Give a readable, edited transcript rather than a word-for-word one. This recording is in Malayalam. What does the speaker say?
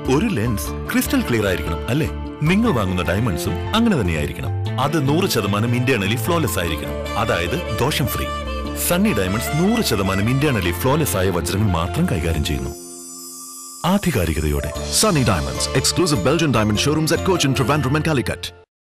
ഒരു ലെൻസ് ക്രിസ്റ്റൽ ക്ലിയർ ആയിരിക്കണം അല്ലേ? നിങ്ങൾ വാങ്ങുന്ന ഡയമണ്ട്സും അങ്ങനെ തന്നെയായിരിക്കണം. അത് 100% ഇന്റേണലി ഫ്ലോലെസ് ആയിരിക്കണം. അതായത് ദോഷം free. Sunny Diamonds 100% internally flawless ആയ വജ്രങ്ങൾ മാത്രം കൈകാര്യം ചെയ്യുന്നു. ആധികാരികതയോടെ. Sunny Diamonds, exclusive Belgian diamond showrooms at Cochin, Trivandrum and Calicut.